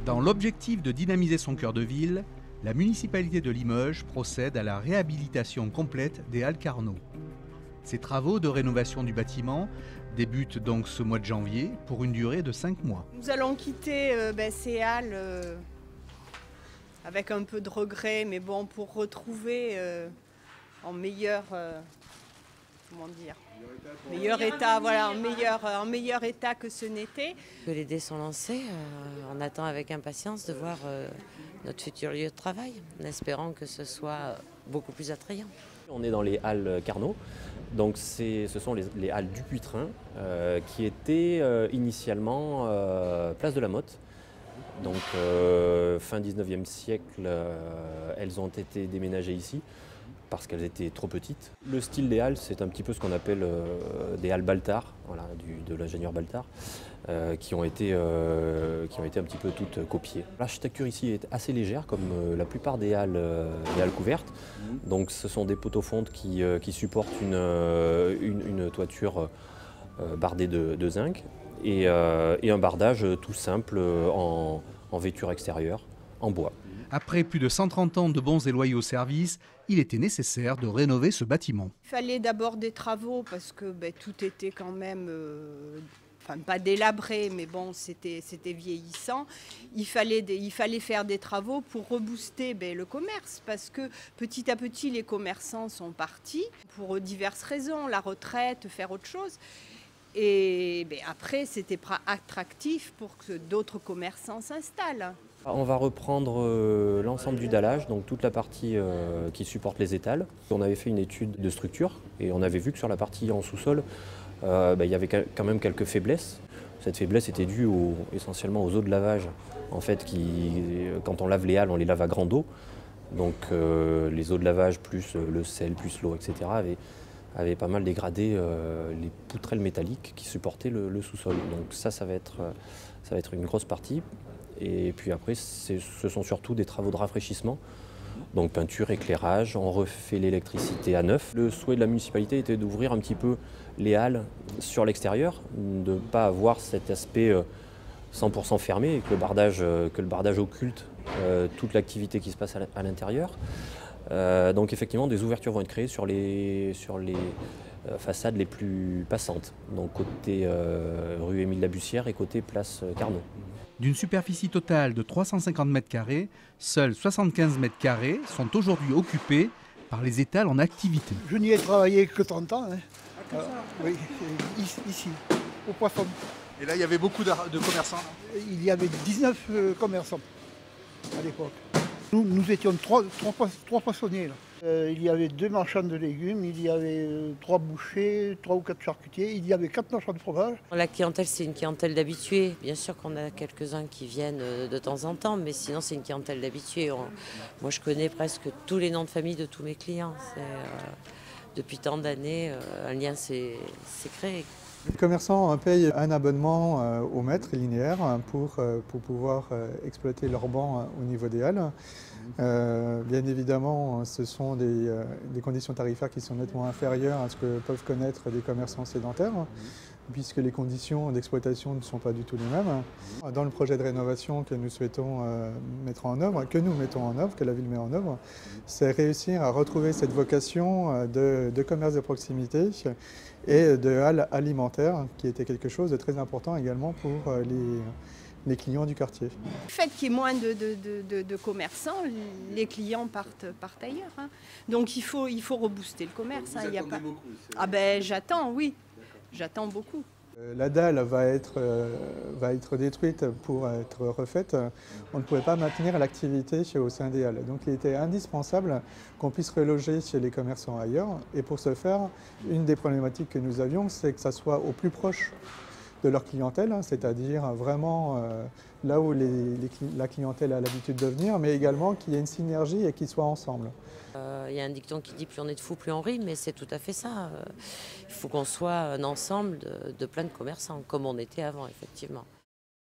Dans l'objectif de dynamiser son cœur de ville, la municipalité de Limoges procède à la réhabilitation complète des Halles Carnot. Ces travaux de rénovation du bâtiment débutent donc ce mois de janvier pour une durée de 5 mois. Nous allons quitter ces halles avec un peu de regret, mais bon, pour retrouver en meilleur, meilleur état, voilà, en meilleur état que ce n'était. Que les dés sont lancés, on attend avec impatience de voir notre futur lieu de travail, en espérant que ce soit beaucoup plus attrayant. On est dans les Halles Carnot, donc ce sont les Halles du Puytrain qui étaient initialement place de la Motte. Donc fin 19e siècle, elles ont été déménagées ici parce qu'elles étaient trop petites. Le style des halles, c'est un petit peu ce qu'on appelle des halles Baltard, voilà, de l'ingénieur Baltard, qui ont été un petit peu toutes copiées. L'architecture ici est assez légère, comme la plupart des halles couvertes. Donc ce sont des poteaux-fontes qui supportent une toiture bardée de zinc et un bardage tout simple en vêture extérieure, en bois. Après plus de 130 ans de bons et loyaux services, il était nécessaire de rénover ce bâtiment. Il fallait d'abord des travaux parce que tout était quand même, pas délabré, mais bon, c'était vieillissant. Il fallait faire des travaux pour rebooster le commerce parce que petit à petit, les commerçants sont partis pour diverses raisons, la retraite, faire autre chose. Et après, c'était pas attractif pour que d'autres commerçants s'installent. On va reprendre l'ensemble du dallage, donc toute la partie qui supporte les étals. On avait fait une étude de structure et on avait vu que sur la partie en sous-sol, il y avait quand même quelques faiblesses. Cette faiblesse était due essentiellement aux eaux de lavage. En fait, quand on lave les halles, on les lave à grande eau. Donc les eaux de lavage plus le sel, plus l'eau, etc. avaient pas mal dégradé les poutrelles métalliques qui supportaient le sous-sol. Donc ça va être une grosse partie. Et puis après, ce sont surtout des travaux de rafraîchissement, donc peinture, éclairage, on refait l'électricité à neuf. Le souhait de la municipalité était d'ouvrir un petit peu les halles sur l'extérieur, de ne pas avoir cet aspect 100% fermé et que le bardage occulte toute l'activité qui se passe à l'intérieur. Donc effectivement, des ouvertures vont être créées sur les façades les plus passantes, donc côté rue Émile Labussière et côté place Carnot. D'une superficie totale de 350 m², seuls 75 m² sont aujourd'hui occupés par les étals en activité. Je n'y ai travaillé que 30 ans. Oui, ici, au Poisson. Et là, il y avait beaucoup de commerçants. Il y avait 19 commerçants à l'époque. Nous étions trois poissonniers. Là. Il y avait 2 marchands de légumes, il y avait 3 bouchers, 3 ou 4 charcutiers, il y avait 4 marchands de fromage. La clientèle, c'est une clientèle d'habitués. Bien sûr qu'on a quelques-uns qui viennent de temps en temps, mais sinon c'est une clientèle d'habitués. Moi, je connais presque tous les noms de famille de tous mes clients. Depuis tant d'années, un lien s'est créé. Les commerçants payent un abonnement au mètre linéaire pour pouvoir exploiter leurs bancs au niveau des halles. Bien évidemment, ce sont des conditions tarifaires qui sont nettement inférieures à ce que peuvent connaître des commerçants sédentaires, puisque les conditions d'exploitation ne sont pas du tout les mêmes. Dans le projet de rénovation que nous souhaitons mettre en œuvre, que la ville met en œuvre, c'est réussir à retrouver cette vocation de commerce de proximité et de halles alimentaires, qui était quelque chose de très important également pour les clients du quartier. Le fait qu'il y ait moins de commerçants, les clients partent ailleurs. Hein. Donc il faut rebooster le commerce. Vous attendez pas... beaucoup, j'attends, oui. J'attends beaucoup. La dalle va être détruite pour être refaite. On ne pouvait pas maintenir l'activité au sein des halles. Donc il était indispensable qu'on puisse reloger chez les commerçants ailleurs. Et pour ce faire, une des problématiques que nous avions, c'est que ça soit au plus proche de leur clientèle, c'est-à-dire vraiment là où la clientèle a l'habitude de venir, mais également qu'il y ait une synergie et qu'ils soient ensemble. Il y a un dicton qui dit « plus on est de fous, plus on rit », mais c'est tout à fait ça. Il faut qu'on soit un ensemble de plein de commerçants, comme on était avant, effectivement.